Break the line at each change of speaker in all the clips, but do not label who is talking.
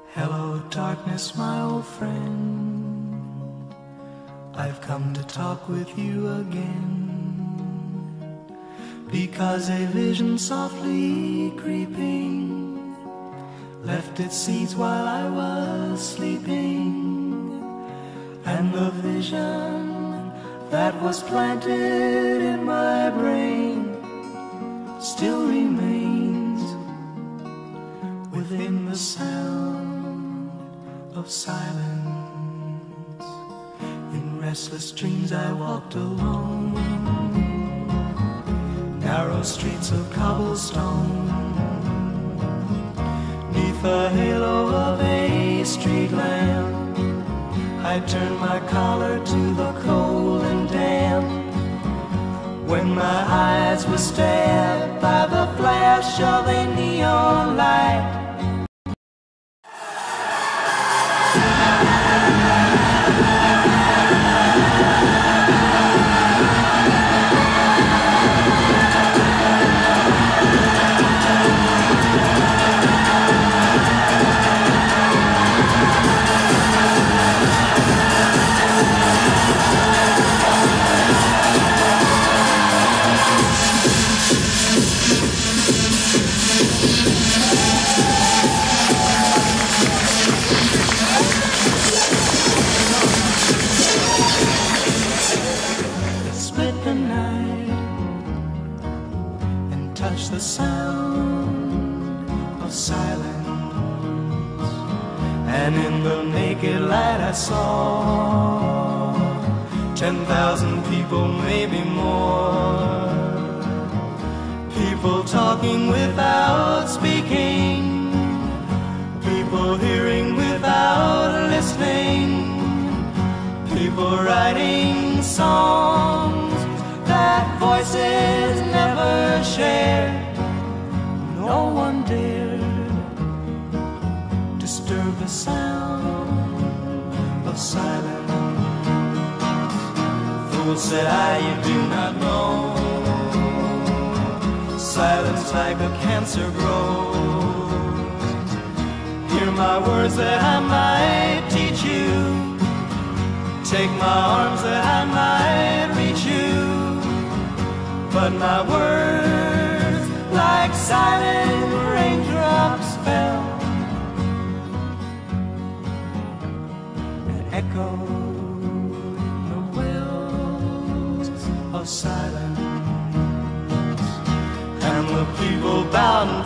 Hello, darkness, my old friend. I've come to talk with you again, because a vision softly creeping left its seeds while I was sleeping, and the vision that was planted in my brain still remains within the sound of silence. In restless dreams I walked alone, narrow streets of cobblestone, neath the halo of a street lamp. I turned my collar to the cold and damp, when my eyes were stabbed by the flash of a neon light. The sound of silence, and in the naked light I saw 10,000 people, maybe more, people talking without speaking, people hearing without listening, people writing songs that voices never shared. No one dared disturb the sound of silence. Fool, said I, you do not know, silence like a cancer grows. Hear my words that I might teach you, take my arms that I might reach you, but my words, like silent raindrops, fell and echoed the wells of silence. And the people bowed and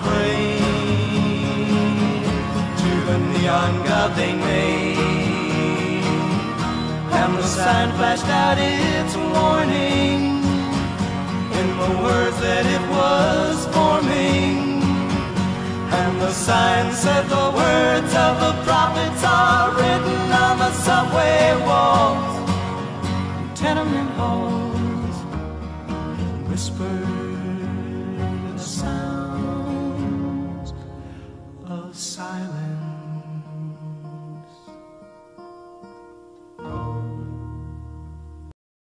prayed to the neon god they made, and the sign flashed out its warning in the words that it was forming, and the sign said the words of the prophets are written on the subway walls, tenement halls, whispered